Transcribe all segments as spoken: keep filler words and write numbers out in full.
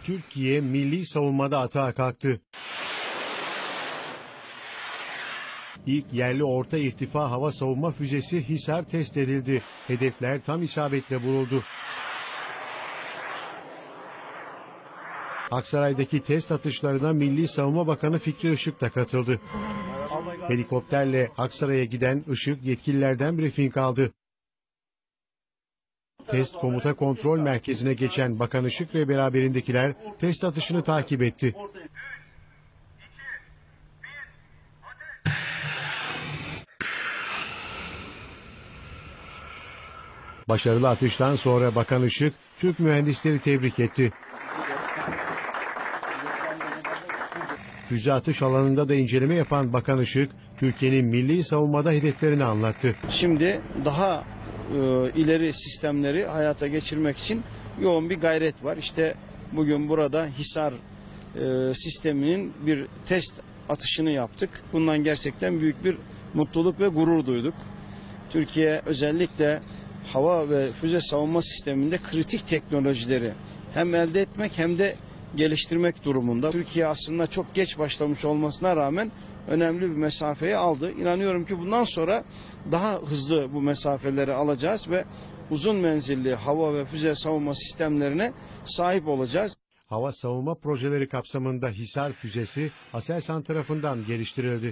Türkiye milli savunmada atağa kalktı. İlk yerli orta irtifa hava savunma füzesi Hisar test edildi. Hedefler tam isabetle vuruldu. Aksaray'daki test atışlarına Milli Savunma Bakanı Fikri Işık da katıldı. Helikopterle Aksaray'a giden Işık yetkililerden briefing aldı. Test komuta kontrol merkezine geçen Bakan Işık ve beraberindekiler test atışını takip etti. Başarılı atıştan sonra Bakan Işık, Türk mühendisleri tebrik etti. Füze atış alanında da inceleme yapan Bakan Işık, Türkiye'nin milli savunmada hedeflerini anlattı. Şimdi daha e, ileri sistemleri hayata geçirmek için yoğun bir gayret var. İşte bugün burada Hisar e, sisteminin bir test atışını yaptık. Bundan gerçekten büyük bir mutluluk ve gurur duyduk. Türkiye özellikle hava ve füze savunma sisteminde kritik teknolojileri hem elde etmek hem de geliştirmek durumunda. Türkiye aslında çok geç başlamış olmasına rağmen önemli bir mesafeyi aldı. İnanıyorum ki bundan sonra daha hızlı bu mesafeleri alacağız ve uzun menzilli hava ve füze savunma sistemlerine sahip olacağız. Hava savunma projeleri kapsamında Hisar füzesi Aselsan tarafından geliştirildi.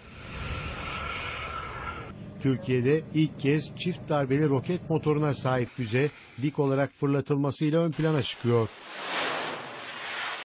Türkiye'de ilk kez çift darbeli roket motoruna sahip füze dik olarak fırlatılmasıyla ön plana çıkıyor.